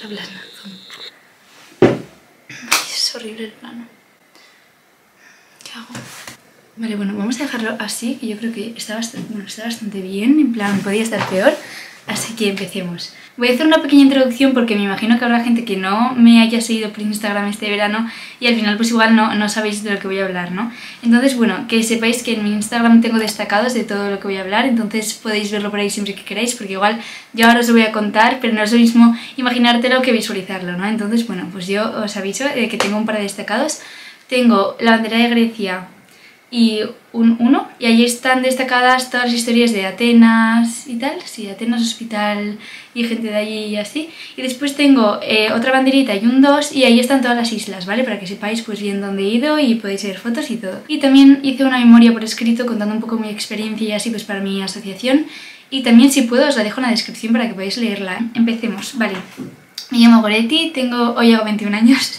Ay, es horrible el plano. ¿Qué hago? Vale, bueno, vamos a dejarlo así, que yo creo que está bastante bien, en plan, podría estar peor, así que empecemos. Voy a hacer una pequeña introducción porque me imagino que habrá gente que no me haya seguido por Instagram este verano y al final pues igual no sabéis de lo que voy a hablar, ¿no? Entonces, bueno, que sepáis que en mi Instagram tengo destacados de todo lo que voy a hablar, entonces podéis verlo por ahí siempre que queráis, porque igual yo ahora os lo voy a contar, pero no es lo mismo imaginártelo que visualizarlo, ¿no? Entonces, bueno, pues yo os aviso de que tengo un par de destacados. Tengo la bandera de Grecia y un 1, y allí están destacadas todas las historias de Atenas y tal, sí, Atenas, hospital y gente de allí y así. Y después tengo otra banderita y un 2, y ahí están todas las islas, ¿vale? Para que sepáis pues bien dónde he ido y podéis ver fotos y todo. Y también hice una memoria por escrito contando un poco mi experiencia y así pues para mi asociación, y también si puedo os la dejo en la descripción para que podáis leerla. Empecemos, vale. Me llamo Goretti, hoy hago 21 años.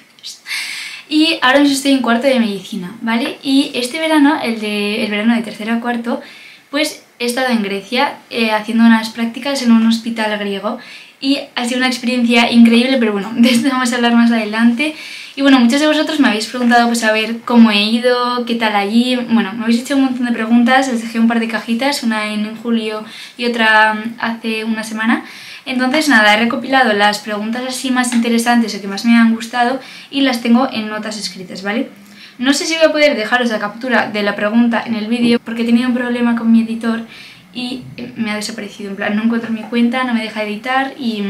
Y ahora mismo estoy en cuarto de medicina, ¿vale? Y este verano, el verano de tercero a cuarto, pues he estado en Grecia haciendo unas prácticas en un hospital griego y ha sido una experiencia increíble, pero bueno, de esto vamos a hablar más adelante. Y bueno, muchos de vosotros me habéis preguntado pues a ver cómo he ido, qué tal allí. Bueno, me habéis hecho un montón de preguntas, os dejé un par de cajitas, una en julio y otra hace una semana. Entonces nada, he recopilado las preguntas así más interesantes o que más me han gustado y las tengo en notas escritas, ¿vale? No sé si voy a poder dejaros la captura de la pregunta en el vídeo porque he tenido un problema con mi editor y me ha desaparecido, en plan, no encuentro mi cuenta, no me deja editar y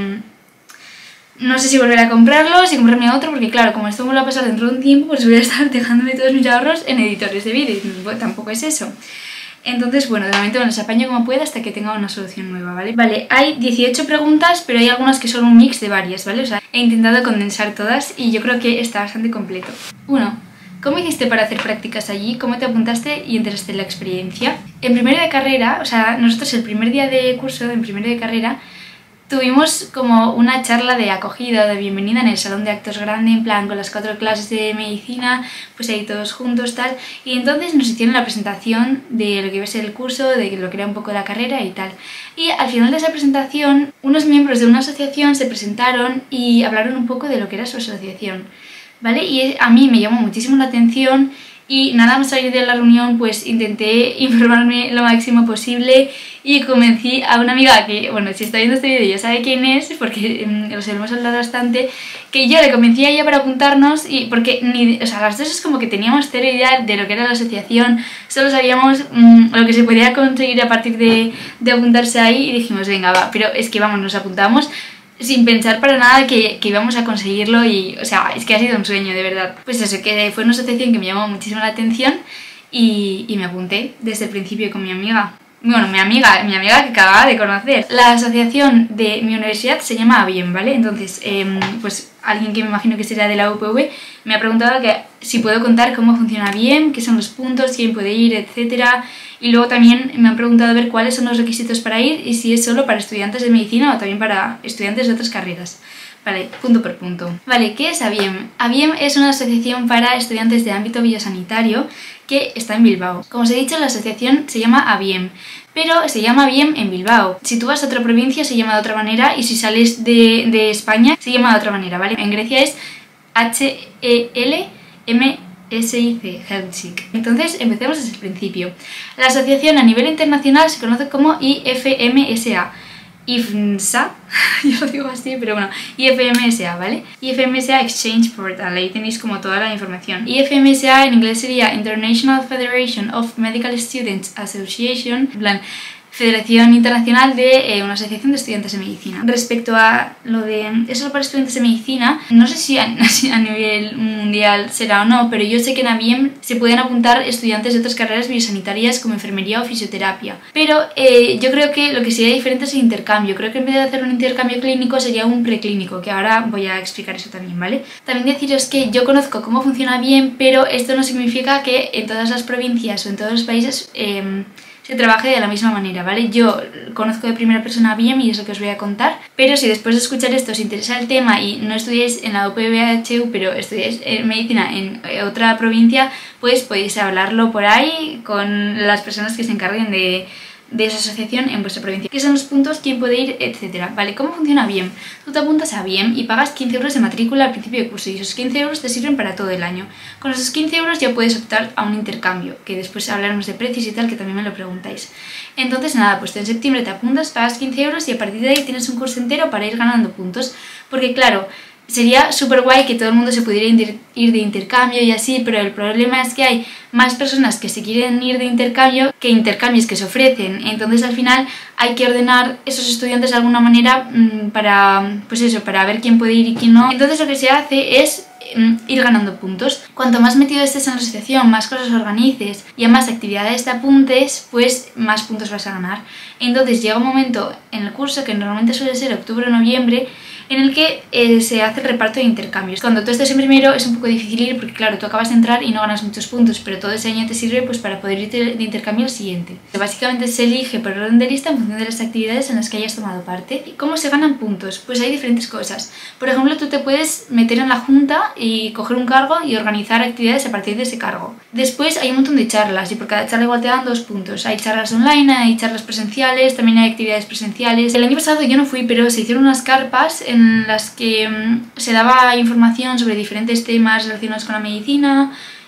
no sé si volver a comprarlo, si comprarme otro, porque claro, como esto me lo va a pasar dentro de un tiempo, pues voy a estar dejándome todos mis ahorros en editores de vídeo y bueno, tampoco es eso. Entonces, bueno, de momento me los apaño como pueda hasta que tenga una solución nueva, ¿vale? Vale, hay 18 preguntas, pero hay algunas que son un mix de varias, ¿vale? O sea, he intentado condensar todas y yo creo que está bastante completo. 1. ¿Cómo hiciste para hacer prácticas allí? ¿Cómo te apuntaste y entraste en la experiencia? En primero de carrera, o sea, nosotros el primer día de curso, en primero de carrera, tuvimos como una charla de acogida, de bienvenida en el salón de actos grande, en plan con las 4 clases de medicina, pues ahí todos juntos, tal. Y entonces nos hicieron la presentación de lo que iba a ser el curso, de lo que era un poco la carrera y tal. Y al final de esa presentación, unos miembros de una asociación se presentaron y hablaron un poco de lo que era su asociación, ¿vale? Y a mí me llamó muchísimo la atención. Y nada más salir de la reunión pues intenté informarme lo máximo posible y convencí a una amiga que, bueno, si está viendo este vídeo ya sabe quién es porque lo solemos hablar bastante, que yo le convencí a ella para apuntarnos y porque o sea, las dos es como que teníamos cero idea de lo que era la asociación, solo sabíamos lo que se podía conseguir a partir de apuntarse ahí y dijimos venga va, pero es que vamos, nos apuntamos sin pensar para nada que íbamos a conseguirlo y, o sea, es que ha sido un sueño, de verdad. Pues eso, que fue una asociación que me llamó muchísimo la atención y me apunté desde el principio con mi amiga. Bueno, mi amiga que acababa de conocer. La asociación de mi universidad se llama ABIEM, ¿vale? Entonces, pues alguien que me imagino que será de la UPV me ha preguntado que si puedo contar cómo funciona ABIEM, qué son los puntos, quién puede ir, etcétera. Y luego también me han preguntado a ver cuáles son los requisitos para ir y si es solo para estudiantes de medicina o también para estudiantes de otras carreras. Vale, punto por punto. Vale, ¿qué es ABIEM? ABIEM es una asociación para estudiantes de ámbito biosanitario que está en Bilbao. Como os he dicho, la asociación se llama ABIEM, pero se llama ABIEM en Bilbao. Si tú vas a otra provincia se llama de otra manera y si sales de España se llama de otra manera, ¿vale? En Grecia es HELMSIC, Helsinki. Entonces, empecemos desde el principio. La asociación a nivel internacional se conoce como IFMSA. IFMSA, yo lo digo así, pero bueno, IFMSA, ¿vale? IFMSA Exchange Portal, ahí tenéis como toda la información. IFMSA en inglés sería International Federation of Medical Students Association, en plan, Federación Internacional de una asociación de estudiantes de medicina. Respecto a lo de eso para estudiantes de medicina, no sé si a nivel mundial será o no, pero yo sé que en ABIEM se pueden apuntar estudiantes de otras carreras biosanitarias como enfermería o fisioterapia. Pero yo creo que lo que sería diferente es el intercambio. Creo que en vez de hacer un intercambio clínico sería un preclínico, que ahora voy a explicar eso también, ¿vale? También deciros que yo conozco cómo funciona ABIEM, pero esto no significa que en todas las provincias o en todos los países se trabaje de la misma manera, ¿vale? Yo conozco de primera persona ABIEM y es lo que os voy a contar, pero si después de escuchar esto os interesa el tema y no estudiáis en la UPV-HU, pero estudiáis medicina en otra provincia, pues podéis hablarlo por ahí con las personas que se encarguen de de esa asociación en vuestra provincia. ¿Qué son los puntos? ¿Quién puede ir? Etcétera. Vale, ¿cómo funciona BIEM? Tú te apuntas a BIEM y pagas 15 euros de matrícula al principio de curso y esos 15 euros te sirven para todo el año. Con esos 15 euros ya puedes optar a un intercambio, que después hablaremos de precios y tal, que también me lo preguntáis. Entonces nada, pues tú en septiembre te apuntas, pagas 15 euros y a partir de ahí tienes un curso entero para ir ganando puntos. Porque claro, sería súper guay que todo el mundo se pudiera ir de intercambio y así, pero el problema es que hay más personas que se quieren ir de intercambio que intercambios que se ofrecen. Entonces al final hay que ordenar esos estudiantes de alguna manera para, pues eso, para ver quién puede ir y quién no. Entonces lo que se hace es ir ganando puntos. Cuanto más metido estés en la asociación, más cosas organices y a más actividades te apuntes, pues más puntos vas a ganar. Entonces llega un momento en el curso, que normalmente suele ser octubre o noviembre, en el que se hace el reparto de intercambios. Cuando tú estés en primero es un poco difícil ir porque claro, tú acabas de entrar y no ganas muchos puntos, pero todo ese año te sirve pues para poder irte de intercambio al siguiente. Básicamente se elige por orden de lista en función de las actividades en las que hayas tomado parte. ¿Y cómo se ganan puntos? Pues hay diferentes cosas. Por ejemplo, tú te puedes meter en la junta y coger un cargo y organizar actividades a partir de ese cargo. Después hay un montón de charlas y por cada charla igual te dan 2 puntos. Hay charlas online, hay charlas presenciales, también hay actividades presenciales. El año pasado yo no fui, pero se hicieron unas carpas en las que se daba información sobre diferentes temas relacionados con la medicina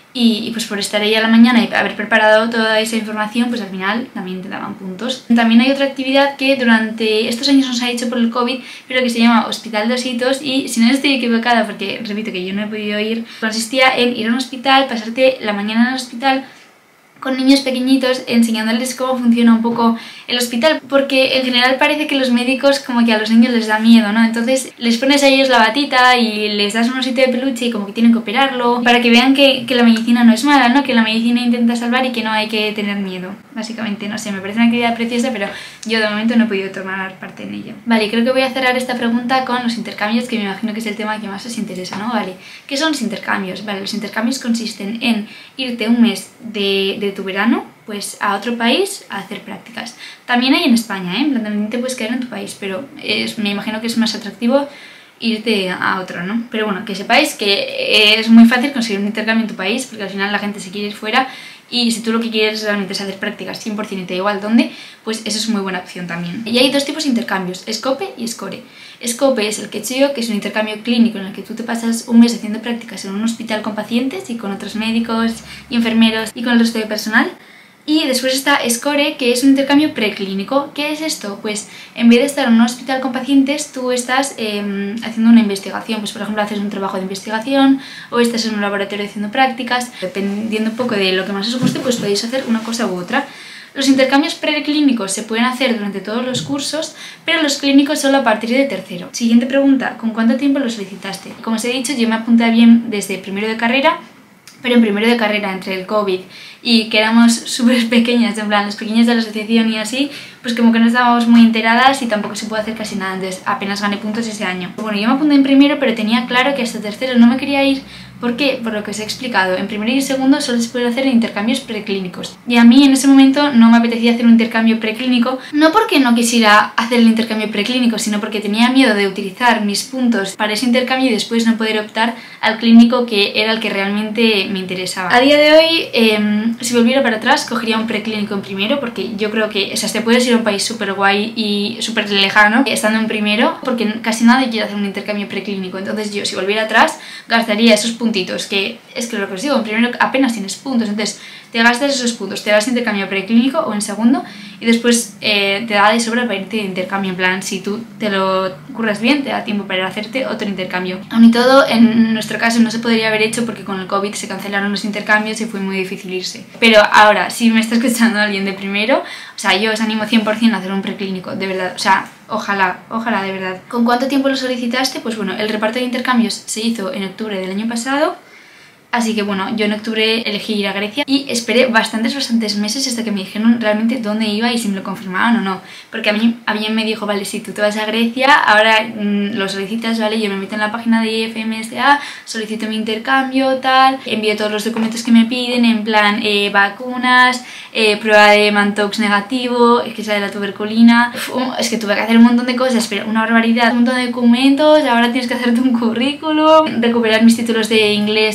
y pues por estar ahí a la mañana y haber preparado toda esa información, pues al final también te daban puntos. También hay otra actividad que durante estos años nos ha hecho por el COVID, pero que se llama Hospital de Ositos y si no estoy equivocada, porque repito que yo no he podido ir, consistía en ir a un hospital, pasarte la mañana en el hospital con niños pequeñitos enseñándoles cómo funciona un poco el hospital, porque en general parece que los médicos como que a los niños les da miedo, ¿no? Entonces les pones a ellos la batita y les das un osito de peluche y como que tienen que operarlo para que vean que la medicina no es mala, ¿no? Que la medicina intenta salvar y que no hay que tener miedo. Básicamente, no sé, me parece una actividad preciosa, pero yo de momento no he podido tomar parte en ella. Vale, creo que voy a cerrar esta pregunta con los intercambios, que me imagino que es el tema que más os interesa, ¿no? Vale, ¿qué son los intercambios? Vale, los intercambios consisten en irte un mes de tu verano pues a otro país a hacer prácticas. También hay en España, en plan también te puedes quedar en tu país, pero me imagino que es más atractivo irte a otro, ¿no? Pero bueno, que sepáis que es muy fácil conseguir un intercambio en tu país porque al final la gente se quiere ir fuera y si tú lo que quieres realmente es hacer prácticas 100% y te da igual dónde, pues eso es muy buena opción también. Y hay 2 tipos de intercambios, SCOPE y SCORE. SCOPE es el que he hecho yo, que es un intercambio clínico en el que tú te pasas un mes haciendo prácticas en un hospital con pacientes y con otros médicos y enfermeros y con el resto de personal. Y después está SCORE, que es un intercambio preclínico. ¿Qué es esto? Pues en vez de estar en un hospital con pacientes, tú estás haciendo una investigación. Pues por ejemplo haces un trabajo de investigación o estás en un laboratorio haciendo prácticas. Dependiendo un poco de lo que más os guste, pues podéis hacer una cosa u otra. Los intercambios preclínicos se pueden hacer durante todos los cursos, pero los clínicos solo a partir de tercero. Siguiente pregunta, ¿con cuánto tiempo lo solicitaste? Como os he dicho, yo me apunté bien desde primero de carrera, pero en primero de carrera, entre el COVID y que éramos súper pequeñas, en plan, las pequeñas de la asociación y así, pues como que no estábamos muy enteradas y tampoco se puede hacer casi nada, entonces apenas gané puntos ese año. Bueno, yo me apunté en primero, pero tenía claro que hasta tercero no me quería ir. ¿Por qué? Por lo que os he explicado. En primero y segundo solo se pueden hacer intercambios preclínicos. Y a mí en ese momento no me apetecía hacer un intercambio preclínico, no porque no quisiera hacer el intercambio preclínico, sino porque tenía miedo de utilizar mis puntos para ese intercambio y después no poder optar al clínico que era el que realmente me interesaba. A día de hoy, si volviera para atrás, cogería un preclínico en primero, porque yo creo que, o sea, te puedes ir a un país súper guay y súper lejano estando en primero, porque casi nadie quiere hacer un intercambio preclínico. Entonces yo, si volviera atrás, gastaría esos puntitos, que es que lo que os digo, en primero apenas tienes puntos, entonces te gastas esos puntos, te das intercambio preclínico o en segundo y después te da de sobra para irte de intercambio, en plan, si tú te lo curras bien, te da tiempo para hacerte otro intercambio. Aún y todo, en nuestro caso no se podría haber hecho porque con el COVID se cancelaron los intercambios y fue muy difícil irse. Pero ahora, si me está escuchando alguien de primero, o sea, yo os animo 100% a hacer un preclínico, de verdad, o sea, ojalá, de verdad. ¿Con cuánto tiempo lo solicitaste? Pues bueno, el reparto de intercambios se hizo en octubre del año pasado. Así que bueno, yo en octubre elegí ir a Grecia y esperé bastantes meses hasta que me dijeron realmente dónde iba y si me lo confirmaban o no. Porque a mí alguien me dijo, vale, si tú te vas a Grecia, ahora lo solicitas, vale, yo me meto en la página de IFMSA, solicito mi intercambio, tal, envío todos los documentos que me piden, en plan vacunas, prueba de Mantox negativo, es que esa de la tuberculina. Es que tuve que hacer un montón de cosas, pero una barbaridad, un montón de documentos, ahora tienes que hacerte un currículum, recuperar mis títulos de inglés para poner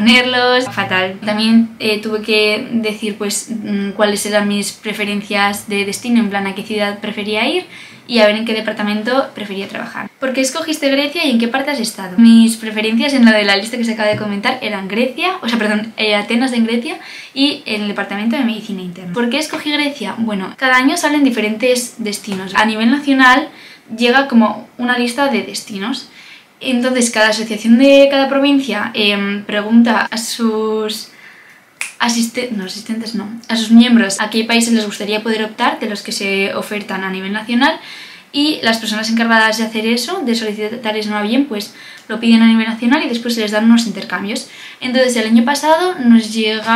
ponerlos, fatal. También tuve que decir pues cuáles eran mis preferencias de destino, en plan a qué ciudad prefería ir y a ver en qué departamento prefería trabajar. ¿Por qué escogiste Grecia y en qué parte has estado? Mis preferencias en lo de la lista que se acaba de comentar eran Atenas en Grecia y en el departamento de medicina interna. ¿Por qué escogí Grecia? Bueno, cada año salen diferentes destinos. A nivel nacional llega como una lista de destinos. Entonces cada asociación de cada provincia pregunta a sus a sus miembros a qué países les gustaría poder optar de los que se ofertan a nivel nacional, y las personas encargadas de hacer eso, de solicitar eso a bien, pues lo piden a nivel nacional y después se les dan unos intercambios. Entonces el año pasado nos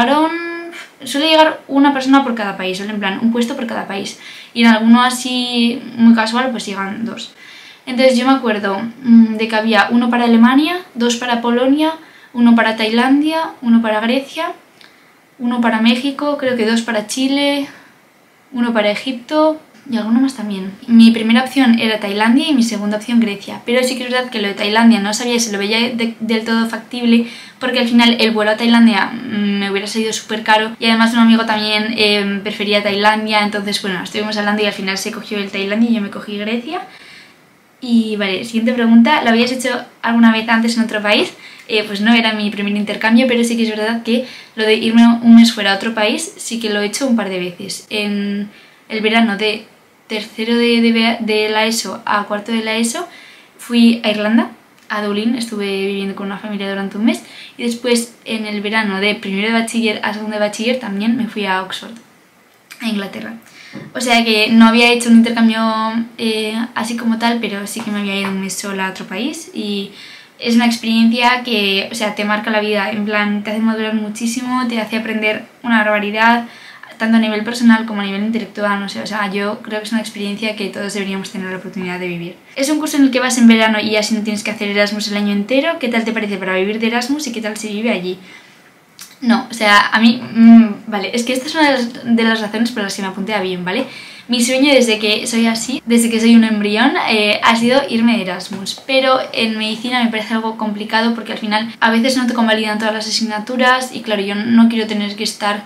suele llegar una persona por cada país, en plan un puesto por cada país, y en alguno así muy casual pues llegan dos. Entonces yo me acuerdo de que había uno para Alemania, dos para Polonia, uno para Tailandia, uno para Grecia, uno para México, creo que dos para Chile, uno para Egipto y alguno más también. Mi primera opción era Tailandia y mi segunda opción Grecia, pero sí que es verdad que lo de Tailandia no sabía si lo veía del todo factible, porque al final el vuelo a Tailandia me hubiera salido súper caro y además un amigo también prefería Tailandia, entonces bueno, estuvimos hablando y al final se cogió el Tailandia y yo me cogí Grecia. Y vale, siguiente pregunta, ¿lo habías hecho alguna vez antes en otro país? Pues no era mi primer intercambio, pero sí que es verdad que lo de irme un mes fuera a otro país sí que lo he hecho un par de veces. En el verano de tercero de la ESO a cuarto de la ESO fui a Irlanda, a Dublín, estuve viviendo con una familia durante un mes, y después en el verano de primero de bachiller a segundo de bachiller también me fui a Oxford, a Inglaterra. O sea que no había hecho un intercambio así como tal, pero sí que me había ido un mes sola a otro país, y es una experiencia que, o sea, te marca la vida, en plan, te hace madurar muchísimo, te hace aprender una barbaridad, tanto a nivel personal como a nivel intelectual, no sé, o sea, yo creo que es una experiencia que todos deberíamos tener la oportunidad de vivir. Es un curso en el que vas en verano y así no tienes que hacer Erasmus el año entero. ¿Qué tal te parece para vivir de Erasmus y qué tal se vive allí? No, o sea, a mí, vale, es que esta es una de las razones por las que me apunté a bien, ¿vale? Mi sueño desde que soy así, desde que soy un embrión, ha sido irme de Erasmus, pero en medicina me parece algo complicado porque al final a veces no te convalidan todas las asignaturas y claro, yo no quiero tener que estar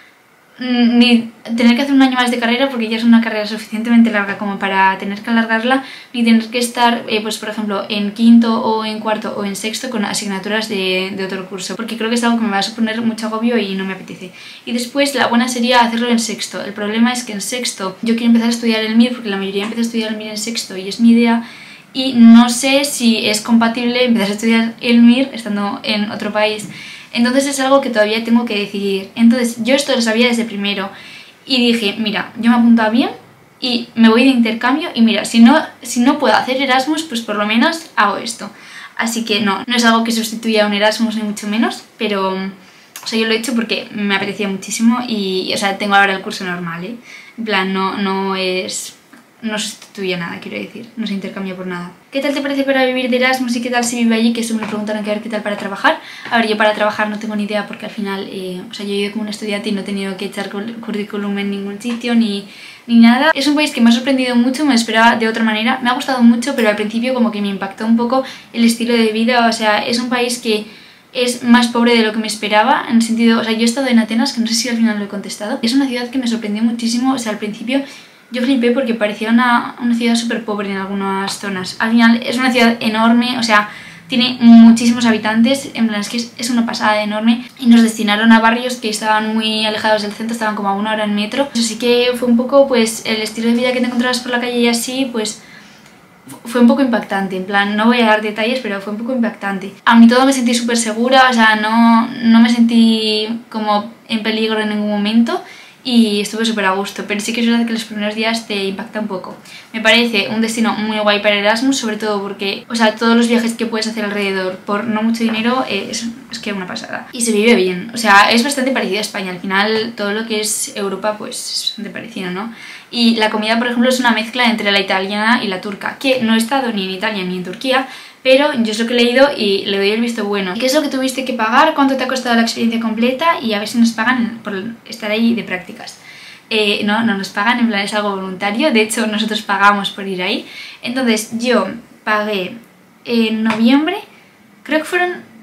ni tener que hacer un año más de carrera porque ya es una carrera suficientemente larga como para tener que alargarla, ni tener que estar, pues por ejemplo, en quinto o en cuarto o en sexto con asignaturas de otro curso, porque creo que es algo que me va a suponer mucho agobio y no me apetece. Y después la buena sería hacerlo en sexto. El problema es que en sexto yo quiero empezar a estudiar el MIR porque la mayoría empieza a estudiar el MIR en sexto y es mi idea, y no sé si es compatible empezar a estudiar el MIR estando en otro país. Entonces es algo que todavía tengo que decidir. Entonces yo esto lo sabía desde primero y dije, mira, yo me apunto a bien y me voy de intercambio y mira, si no puedo hacer Erasmus, pues por lo menos hago esto. Así que no es algo que sustituya a un Erasmus ni mucho menos, pero o sea, yo lo he hecho porque me apetecía muchísimo y o sea, tengo ahora el curso normal, ¿eh? En plan, no sustituye nada, quiero decir, no se intercambia por nada. ¿Qué tal te parece para vivir de Erasmus y qué tal se vive allí? Que eso me lo preguntaron, que a ver qué tal para trabajar. A ver, yo para trabajar no tengo ni idea porque al final, o sea, yo he ido como un estudiante y no he tenido que echar currículum en ningún sitio ni nada. Es un país que me ha sorprendido mucho, me esperaba de otra manera, me ha gustado mucho, pero al principio como que me impactó un poco el estilo de vida, o sea, es un país que es más pobre de lo que me esperaba, en el sentido, o sea, yo he estado en Atenas, que no sé si al final lo he contestado, es una ciudad que me sorprendió muchísimo, o sea, al principio yo flipé porque parecía una ciudad súper pobre en algunas zonas. Al final es una ciudad enorme, o sea, tiene muchísimos habitantes, en plan es que es una pasada de enorme, y nos destinaron a barrios que estaban muy alejados del centro, estaban como a 1 hora en metro. Así que fue un poco pues el estilo de vida que te encontrabas por la calle y así, pues fue un poco impactante, en plan, no voy a dar detalles, pero fue un poco impactante. A mí todo me sentí súper segura, o sea, no me sentí como en peligro en ningún momento y estuve súper a gusto, pero sí que es verdad que los primeros días te impacta un poco. Me parece un destino muy guay para Erasmus, sobre todo porque, o sea, todos los viajes que puedes hacer alrededor por no mucho dinero es que una pasada. Y se vive bien, o sea, es bastante parecido a España, al final todo lo que es Europa pues es bastante parecido, ¿no? Y la comida, por ejemplo, es una mezcla entre la italiana y la turca, que no he estado ni en Italia ni en Turquía, pero yo es lo que he leído y le doy el visto bueno. ¿Qué es lo que tuviste que pagar? ¿Cuánto te ha costado la experiencia completa? Y a ver si nos pagan por estar ahí de prácticas. No nos pagan, en plan es algo voluntario, de hecho nosotros pagamos por ir ahí. Entonces yo pagué en noviembre, creo que fueron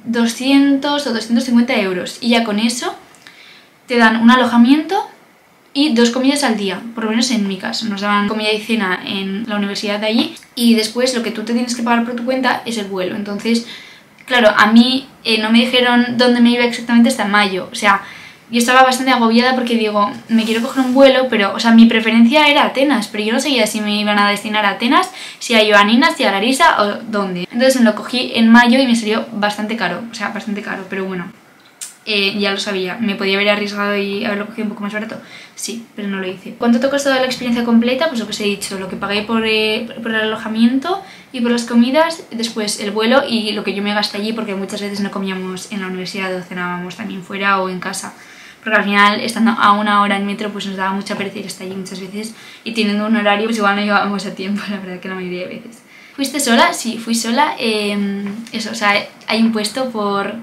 200 o 250 euros y ya con eso te dan un alojamiento y 2 comidas al día, por lo menos en mi caso. Nos daban comida y cena en la universidad de allí y después lo que tú te tienes que pagar por tu cuenta es el vuelo. Entonces, claro, a mí no me dijeron dónde me iba exactamente hasta mayo, o sea, yo estaba bastante agobiada porque digo, me quiero coger un vuelo, pero, o sea, mi preferencia era Atenas, pero yo no sabía si me iban a destinar a Atenas, si a Ioannina, si a Larisa o dónde. Entonces me lo cogí en mayo y me salió bastante caro, o sea, bastante caro, pero bueno, ya lo sabía. ¿Me podía haber arriesgado y haberlo cogido un poco más barato? Sí, pero no lo hice. ¿Cuánto te ha costado la experiencia completa? Pues lo que os he dicho, lo que pagué por el alojamiento y por las comidas, después el vuelo y lo que yo me gasté allí, porque muchas veces no comíamos en la universidad o cenábamos también fuera o en casa. Porque al final, estando a 1 hora en metro, pues nos daba mucha pereza ir hasta allí muchas veces y teniendo un horario, pues igual no llegábamos a tiempo, la verdad que la mayoría de veces. ¿Fuiste sola? Sí, fui sola. Eso, o sea, hay un puesto por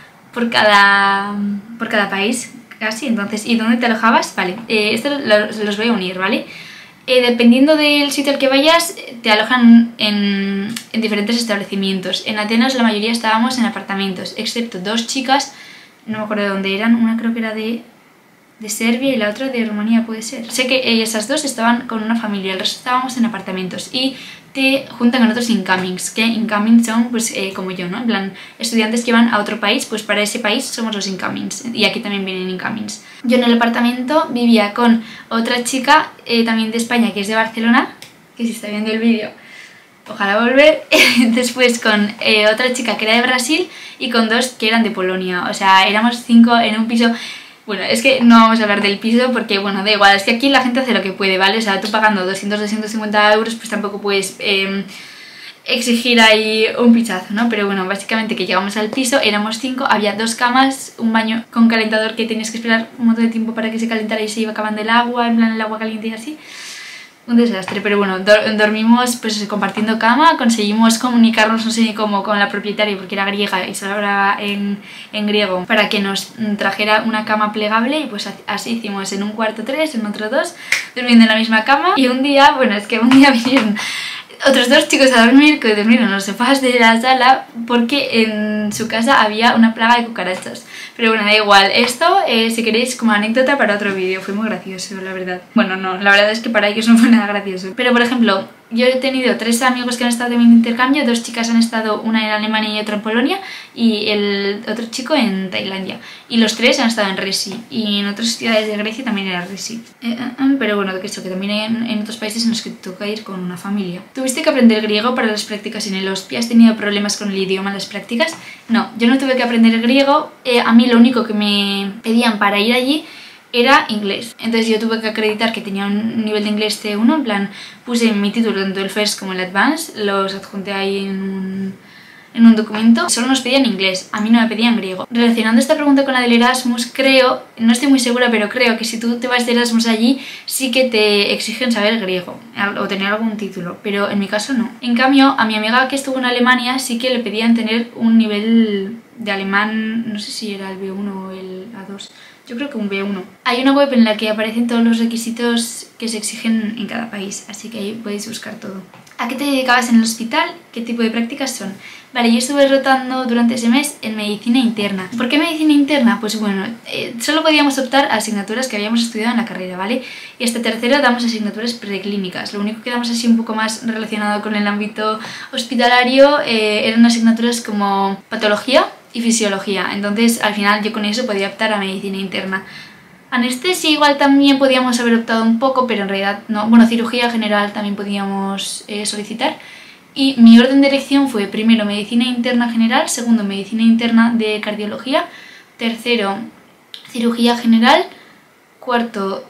cada país, casi. Entonces, ¿y dónde te alojabas? Vale, esto los voy a unir, ¿vale? Dependiendo del sitio al que vayas, te alojan en diferentes establecimientos. En Atenas la mayoría estábamos en apartamentos, excepto 2 chicas, no me acuerdo de dónde eran, una creo que era de Serbia y la otra de Rumanía, puede ser. Sé que esas 2 estaban con una familia, el resto estábamos en apartamentos y te juntan con otros incomings, que incomings son pues como yo, ¿no? En plan, estudiantes que van a otro país, pues para ese país somos los incomings y aquí también vienen incomings. Yo en el apartamento vivía con otra chica también de España, que es de Barcelona, que si está viendo el vídeo, ojalá volver, después con otra chica que era de Brasil y con 2 que eran de Polonia, o sea, éramos 5 en un piso. Bueno, es que no vamos a hablar del piso porque, bueno, da igual, es que aquí la gente hace lo que puede, ¿vale? O sea, tú pagando 200, 250 euros, pues tampoco puedes exigir ahí un pichazo, ¿no? Pero bueno, básicamente que llegamos al piso, éramos 5, había 2 camas, un baño con calentador que tenías que esperar un montón de tiempo para que se calentara y se iba acabando el agua, en plan el agua caliente y así. Un desastre, pero bueno, dormimos pues compartiendo cama, conseguimos comunicarnos, no sé ni cómo, con la propietaria porque era griega y solo hablaba en griego, para que nos trajera una cama plegable y pues así hicimos, en un cuarto 3, en otro 2, durmiendo en la misma cama. Y un día, bueno, es que un día vinieron otros 2 chicos a dormir, que durmieron en los sofás de la sala porque en su casa había una plaga de cucarachas. Pero bueno, da igual, esto si queréis como anécdota para otro vídeo, fue muy gracioso la verdad. Bueno, no, la verdad es que para ellos no fue nada gracioso. Pero por ejemplo, yo he tenido 3 amigos que han estado en mi intercambio, 2 chicas han estado, una en Alemania y otra en Polonia, y el otro chico en Tailandia. Y los 3 han estado en Resi, y en otras ciudades de Grecia también era Resi. Pero bueno, que esto, que también hay en otros países en los que te toca ir con una familia. ¿Tuviste que aprender griego para las prácticas en el hospi? ¿Has tenido problemas con el idioma en las prácticas? No, yo no tuve que aprender griego, a mí lo único que me pedían para ir allí era inglés. Entonces yo tuve que acreditar que tenía un nivel de inglés C1, en plan puse mi título tanto el First como el Advanced, los adjunté ahí en un documento. Solo nos pedían inglés, a mí no me pedían griego. Relacionando esta pregunta con la del Erasmus, creo, no estoy muy segura, pero creo que si tú te vas de Erasmus allí sí que te exigen saber griego o tener algún título, pero en mi caso no. En cambio, a mi amiga que estuvo en Alemania sí que le pedían tener un nivel de alemán, no sé si era el B1 o el A2, yo creo que un B1. Hay una web en la que aparecen todos los requisitos que se exigen en cada país, así que ahí podéis buscar todo. ¿A qué te dedicabas en el hospital? ¿Qué tipo de prácticas son? Vale, yo estuve rotando durante ese mes en medicina interna. ¿Por qué medicina interna? Pues bueno, solo podíamos optar a asignaturas que habíamos estudiado en la carrera, ¿vale? Y hasta tercero damos asignaturas preclínicas. Lo único que damos así un poco más relacionado con el ámbito hospitalario eran asignaturas como patología y fisiología. Entonces, al final yo con eso podía optar a medicina interna. Anestesia igual también podíamos haber optado un poco, pero en realidad no. Bueno, cirugía general también podíamos solicitar. Y mi orden de elección fue primero medicina interna general, segundo medicina interna de cardiología, tercero cirugía general, cuarto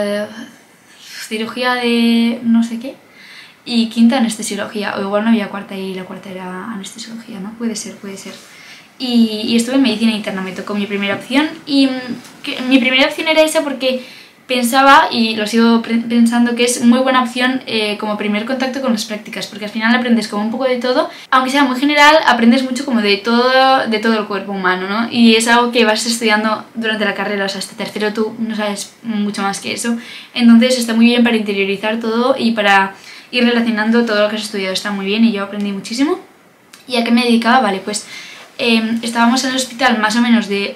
cirugía de no sé qué y quinta anestesiología. O igual no había cuarta y la cuarta era anestesiología, ¿no? Puede ser, puede ser. Y estuve en medicina interna, me tocó mi primera opción y mi primera opción era esa porque pensaba, y lo sigo pensando, que es muy buena opción como primer contacto con las prácticas, porque al final aprendes como un poco de todo, aunque sea muy general, aprendes mucho como de todo el cuerpo humano, ¿no? Y es algo que vas estudiando durante la carrera, o sea, hasta tercero tú no sabes mucho más que eso, entonces está muy bien para interiorizar todo y para ir relacionando todo lo que has estudiado, está muy bien y yo aprendí muchísimo. ¿Y a qué me dedicaba? Vale, pues estábamos en el hospital más o menos de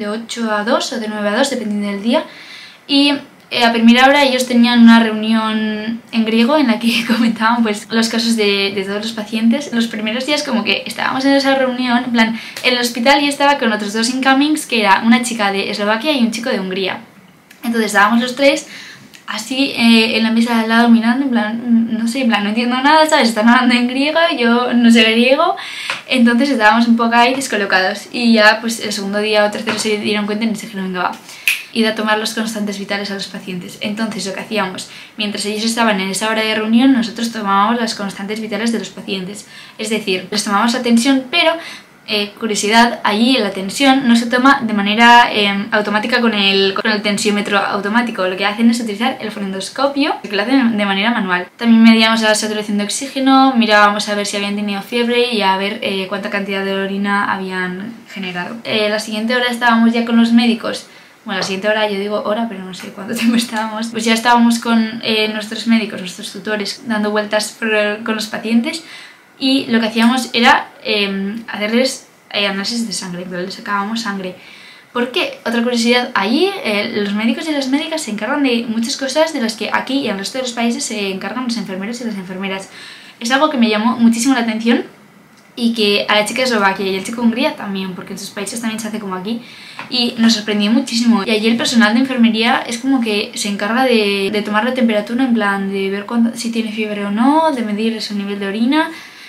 8 a 2 o de 9 a 2, dependiendo del día, y a primera hora ellos tenían una reunión en griego en la que comentaban pues los casos de todos los pacientes. Los primeros días como que estábamos en esa reunión, en plan, en el hospital yo estaba con otros dos incomings, que era una chica de Eslovaquia y un chico de Hungría. Entonces estábamos los tres así en la mesa de al lado mirando, en plan, no sé, en plan, no entiendo nada, ¿sabes? Están hablando en griego, yo no sé griego, entonces estábamos un poco ahí descolocados. Y ya pues el segundo día o tercero se dieron cuenta y nos dijeron, venga, va, id a tomar los constantes vitales a los pacientes. Entonces lo que hacíamos, mientras ellos estaban en esa hora de reunión, nosotros tomábamos las constantes vitales de los pacientes. Es decir, les tomábamos la tensión, pero curiosidad, allí la tensión no se toma de manera automática con el tensiómetro automático. Lo que hacen es utilizar el fonendoscopio, que lo hacen de manera manual. También medíamos la saturación de oxígeno, mirábamos a ver si habían tenido fiebre y a ver cuánta cantidad de orina habían generado. La siguiente hora estábamos ya con los médicos. Bueno, la siguiente hora, yo digo hora, pero no sé cuánto tiempo estábamos. Pues ya estábamos con nuestros médicos, nuestros tutores, dando vueltas con los pacientes. Y lo que hacíamos era hacerles análisis de sangre, pero les sacábamos sangre. Porque, otra curiosidad, allí los médicos y las médicas se encargan de muchas cosas de las que aquí y en el resto de los países se encargan los enfermeros y las enfermeras. Es algo que me llamó muchísimo la atención y que a la chica de Eslovaquia y al chico de Hungría también, porque en sus países también se hace como aquí, y nos sorprendió muchísimo. Y allí el personal de enfermería es como que se encarga de tomar la temperatura, en plan de ver si tiene fiebre o no, de medir su nivel de orina.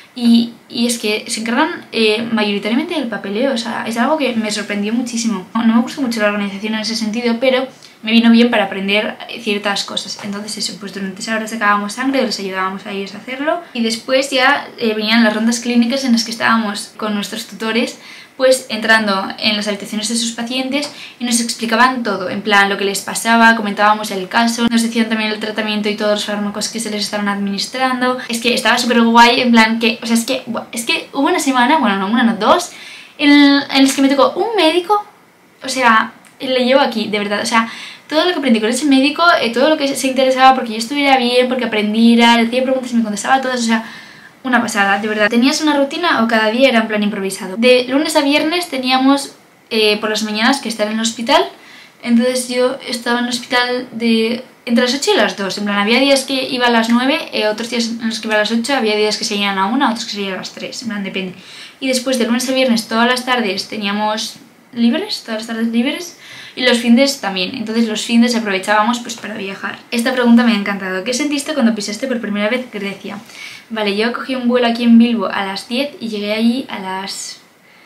Y es que se encargan mayoritariamente del papeleo, o sea, es algo que me sorprendió muchísimo. No me gustó mucho la organización en ese sentido, pero me vino bien para aprender ciertas cosas. Entonces eso, pues durante esa hora sacábamos sangre, les ayudábamos a ellos a hacerlo. Y después ya venían las rondas clínicas en las que estábamos con nuestros tutores, pues entrando en las habitaciones de sus pacientes y nos explicaban todo, en plan lo que les pasaba, comentábamos el caso, nos decían también el tratamiento y todos los fármacos que se les estaban administrando. Es que estaba súper guay, en plan que, o sea, es que hubo una semana, bueno, no una, no dos, en las que me tocó un médico, o sea, le llevo aquí, de verdad, o sea, todo lo que aprendí con ese médico, todo lo que se interesaba porque yo estuviera bien, porque aprendiera, le hacía preguntas y me contestaba todas, o sea, una pasada, de verdad. ¿Tenías una rutina o cada día era en plan improvisado? De lunes a viernes teníamos por las mañanas que estar en el hospital. Entonces yo estaba en el hospital entre las 8 y las 2. En plan, había días que iba a las 9, otros días en los que iba a las 8, había días que se iban a 1, otros que se iban a las 3. En plan, depende. Y después de lunes a viernes todas las tardes teníamos libres, todas las tardes libres. Y los fines también, entonces los fines aprovechábamos pues para viajar. Esta pregunta me ha encantado. ¿Qué sentiste cuando pisaste por primera vez Grecia? Vale, yo cogí un vuelo aquí en Bilbo a las 10 y llegué allí a las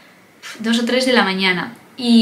2 o 3 de la mañana.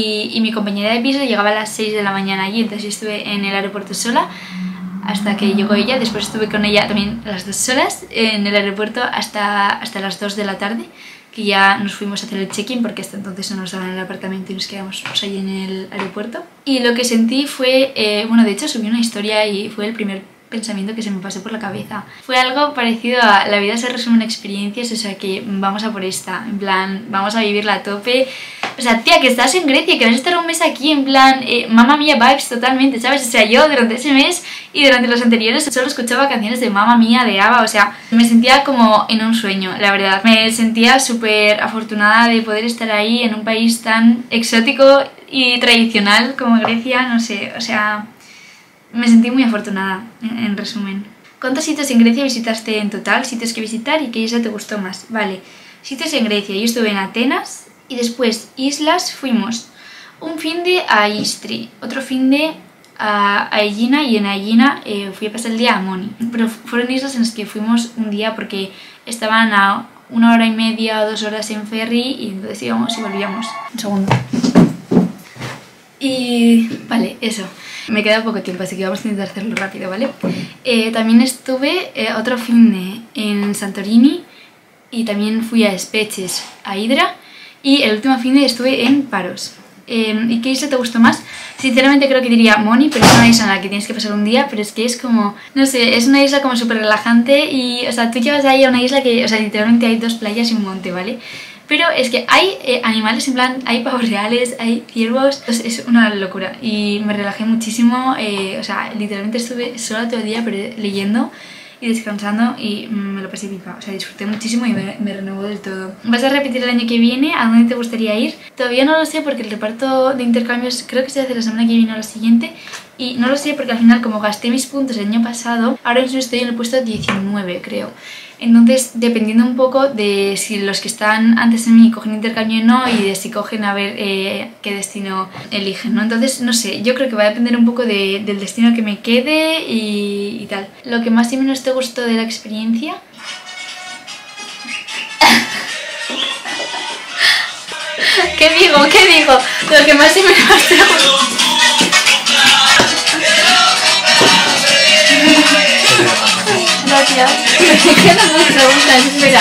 Y mi compañera de piso llegaba a las 6 de la mañana allí, entonces yo estuve en el aeropuerto sola hasta que llegó ella. Después estuve con ella también las 2 solas en el aeropuerto hasta las 2 de la tarde. Que ya nos fuimos a hacer el check-in porque hasta entonces no nos daban el apartamento y nos quedamos pues, ahí en el aeropuerto. Y lo que sentí fue, bueno, de hecho subí una historia y fue el primer pensamiento que se me pasó por la cabeza. Fue algo parecido a la vida se resume en experiencias, o sea que vamos a por esta, en plan, vamos a vivirla a tope. O sea, tía, que estás en Grecia, que vas a estar un mes aquí, en plan, Mamma Mía vibes totalmente, ¿sabes? O sea, yo durante ese mes y durante los anteriores solo escuchaba canciones de Mamma Mía, de ABBA, o sea, me sentía como en un sueño, la verdad. Me sentía súper afortunada de poder estar ahí en un país tan exótico y tradicional como Grecia, no sé, o sea, me sentí muy afortunada, en resumen. ¿Cuántos sitios en Grecia visitaste en total? ¿Sitios que visitar y qué isla te gustó más? Vale, sitios en Grecia, yo estuve en Atenas y después islas fuimos un finde a Istri, otro finde a Aegina y en Aegina fui a pasar el día a Moni. Pero fueron islas en las que fuimos un día porque estaban a 1 hora y media o 2 horas en ferry y entonces íbamos y volvíamos. Un segundo. Y vale, eso. Me queda poco tiempo, así que vamos a intentar hacerlo rápido, ¿vale? También estuve otro finde en Santorini y también fui a Speches, a Hydra, y el último finde estuve en Paros. ¿Y qué isla te gustó más? Sinceramente creo que diría Moni, pero es una isla en la que tienes que pasar un día, pero es que es como, no sé, es una isla como súper relajante y, o sea, tú llegas ahí a una isla que, o sea, literalmente hay 2 playas y un monte, ¿vale? Pero es que hay animales, en plan, hay pavos reales, hay ciervos, es una locura y me relajé muchísimo, o sea, literalmente estuve sola todo el día pero leyendo y descansando y me lo pasé pipa, o sea, disfruté muchísimo y me renovó del todo. ¿Vas a repetir el año que viene? ¿A dónde te gustaría ir? Todavía no lo sé porque el reparto de intercambios creo que se hace la semana que viene o la siguiente y no lo sé porque al final como gasté mis puntos el año pasado, ahora mismo estoy en el puesto 19 creo. Entonces, dependiendo un poco de si los que están antes de mí cogen intercambio o no y de si cogen a ver qué destino eligen, ¿no? Entonces, no sé, yo creo que va a depender un poco del destino que me quede y tal. Lo que más y menos te gustó de la experiencia... ¿Qué digo? Lo que más y menos te gustó... Gracias. Me quedan muchas preguntas, espera.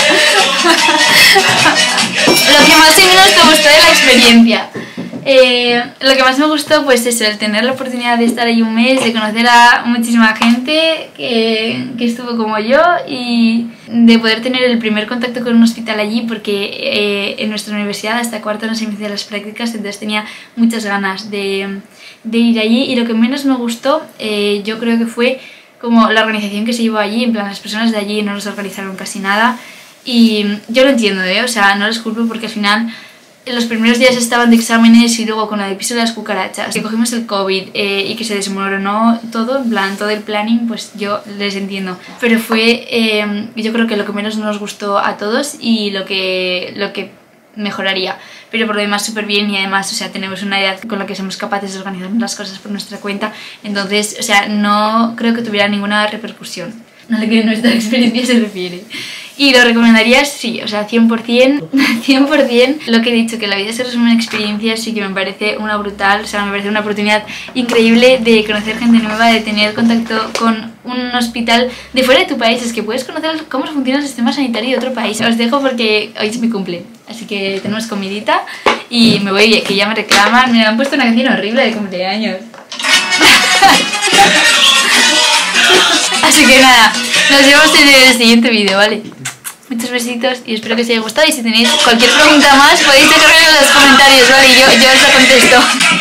Lo que más y menos te gustó de la experiencia. Lo que más me gustó, pues eso, el tener la oportunidad de estar ahí un mes, de conocer a muchísima gente que estuvo como yo y de poder tener el primer contacto con un hospital allí porque en nuestra universidad hasta cuarto no se inician las prácticas, entonces tenía muchas ganas de ir allí y lo que menos me gustó yo creo que fue como la organización que se llevó allí, en plan las personas de allí no nos organizaron casi nada y yo lo entiendo, o sea, no les culpo porque al final en los primeros días estaban de exámenes y luego con la de piso de las cucarachas, que cogimos el COVID y que se desmoronó todo, en plan todo el planning, pues yo les entiendo, pero fue yo creo que lo que menos nos gustó a todos y lo que mejoraría, pero por lo demás súper bien y además, o sea, tenemos una edad con la que somos capaces de organizar las cosas por nuestra cuenta, entonces, o sea, no creo que tuviera ninguna repercusión a lo que nuestra experiencia se refiere. Y lo recomendaría, sí, o sea, 100%, 100%. Lo que he dicho, que la vida se resume en experiencias, sí que me parece una brutal, o sea, me parece una oportunidad increíble de conocer gente nueva, de tener contacto con un hospital de fuera de tu país, es que puedes conocer cómo funciona el sistema sanitario de otro país. Os dejo porque hoy es mi cumple, así que tenemos comidita y me voy, que ya me reclaman, me han puesto una canción horrible de cumpleaños. Así que nada, nos vemos en el siguiente vídeo, ¿vale? Muchos besitos y espero que os haya gustado y si tenéis cualquier pregunta más podéis dejarme en los comentarios, ¿vale? Yo os la contesto.